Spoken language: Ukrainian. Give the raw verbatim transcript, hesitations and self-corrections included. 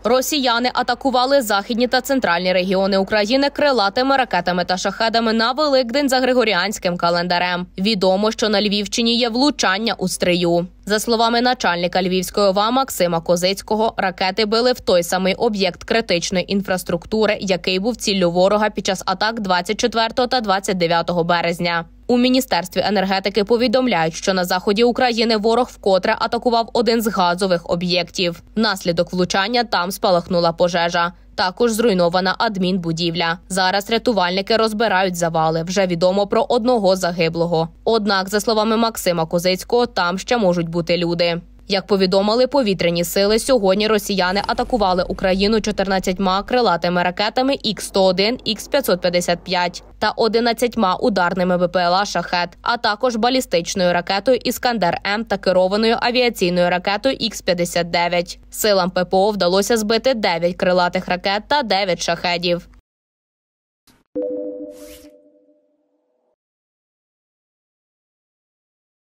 Росіяни атакували західні та центральні регіони України крилатими ракетами та шахедами на Великдень за григоріанським календарем. Відомо, що на Львівщині є влучання у Стрию. За словами начальника Львівської ОВА Максима Козицького, ракети били в той самий об'єкт критичної інфраструктури, який був ціллю ворога під час атак двадцять четвертого та двадцять дев'ятого березня. У Міністерстві енергетики повідомляють, що на заході України ворог вкотре атакував один з газових об'єктів. Внаслідок влучання там спалахнула пожежа. Також зруйнована адмінбудівля. Зараз рятувальники розбирають завали. Вже відомо про одного загиблого. Однак, за словами Максима Козицького, там ще можуть бути люди. Як повідомили повітряні сили, сьогодні росіяни атакували Україну чотирнадцятьма крилатими ракетами ікс сто один, ікс п'ятсот п'ятдесят п'ять та одинадцятьма ударними БПЛА «Шахед», а також балістичною ракетою «Іскандер-М» та керованою авіаційною ракетою ікс п'ятдесят дев'ять. Силам ППО вдалося збити дев'ять крилатих ракет та дев'ять шахедів.